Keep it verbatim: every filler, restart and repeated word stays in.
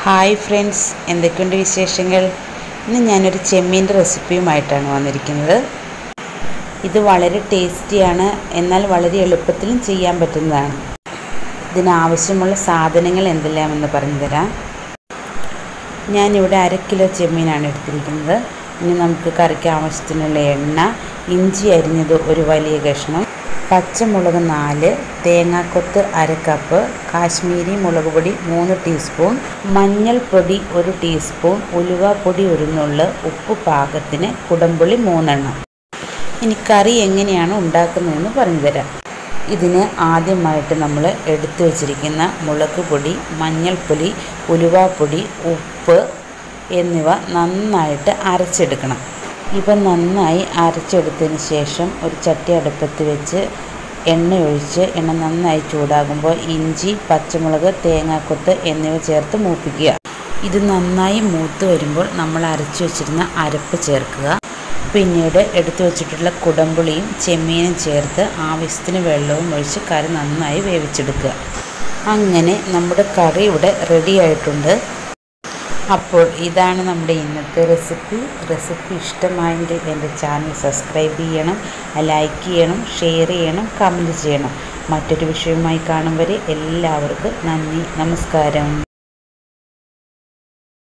Hi friends, എന്തൊക്കെയുണ്ട് വിശേഷങ്ങൾ? ഇന്ന് ഞാനൊരു ചെമ്മീൻ്റെ റെസിപ്പിയുമായിട്ടാണ് വന്നിരിക്കുന്നത്. ഇത് വളരെ ടേസ്റ്റിയാണ്, എന്നാൽ വളരെ എളുപ്പത്തിലും ചെയ്യാൻ പറ്റുന്നതാണ്. ഇതിനാവശ്യമുള്ള സാധനങ്ങൾ എന്തെല്ലാമെന്ന് പറഞ്ഞു തരാം. ഞാനിവിടെ അര കിലോ ചെമ്മീനാണ് എടുത്തിരിക്കുന്നത്. ഇനി നമുക്ക് കറിക്ക് ആവശ്യത്തിനുള്ള എണ്ണ, ഇഞ്ചി അരിഞ്ഞത് ഒരു വലിയ കഷ്ണം, പച്ചമുളക് നാല്, തേങ്ങാക്കൊത്ത് അര കപ്പ്, കാശ്മീരി മുളക് പൊടി മൂന്ന് ടീസ്പൂൺ, മഞ്ഞൾപ്പൊടി ഒരു ടീസ്പൂൺ, ഉലുവാപ്പൊടി ഒരു നുള്ള്, ഉപ്പ് പാകത്തിന്, കുടംപുളി മൂന്നെണ്ണം. ഇനി കറി എങ്ങനെയാണ് ഉണ്ടാക്കുന്നതെന്ന് പറഞ്ഞു തരാം. ഇതിന് ആദ്യമായിട്ട് നമ്മൾ എടുത്തു വച്ചിരിക്കുന്ന മുളക് പൊടി, മഞ്ഞൾപ്പൊടി, ഉലുവാപ്പൊടി, ഉപ്പ് എന്നിവ നന്നായിട്ട് അരച്ചെടുക്കണം. ഇവ നന്നായി അരച്ചെടുത്തതിന് ശേഷം ഒരു ചട്ടി അടുപ്പത്ത് വെച്ച് എണ്ണ ഒഴിച്ച് എണ്ണ നന്നായി ചൂടാകുമ്പോൾ ഇഞ്ചി, പച്ചമുളക്, തേങ്ങാക്കൊത്ത് എന്നിവ ചേർത്ത് മൂപ്പിക്കുക. ഇത് നന്നായി മൂത്ത് വരുമ്പോൾ നമ്മൾ അരച്ചു വച്ചിരുന്ന അരപ്പ് ചേർക്കുക. പിന്നീട് എടുത്തു വച്ചിട്ടുള്ള കുടംപുളിയും ചെമ്മീനും ചേർത്ത് ആവശ്യത്തിന് വെള്ളവും ഒഴിച്ച് കറി നന്നായി വേവിച്ചെടുക്കുക. അങ്ങനെ നമ്മുടെ കറി ഇവിടെ റെഡി ആയിട്ടുണ്ട്. അപ്പോൾ ഇതാണ് നമ്മുടെ ഇന്നത്തെ റെസിപ്പി. റെസിപ്പി ഇഷ്ടമായെങ്കിൽ എൻ്റെ ചാനൽ സബ്സ്ക്രൈബ് ചെയ്യണം, ലൈക്ക് ചെയ്യണം, ഷെയർ ചെയ്യണം, കമൻറ്റ് ചെയ്യണം. മറ്റൊരു വിഷയവുമായി കാണും വരെ എല്ലാവർക്കും നന്ദി, നമസ്കാരം.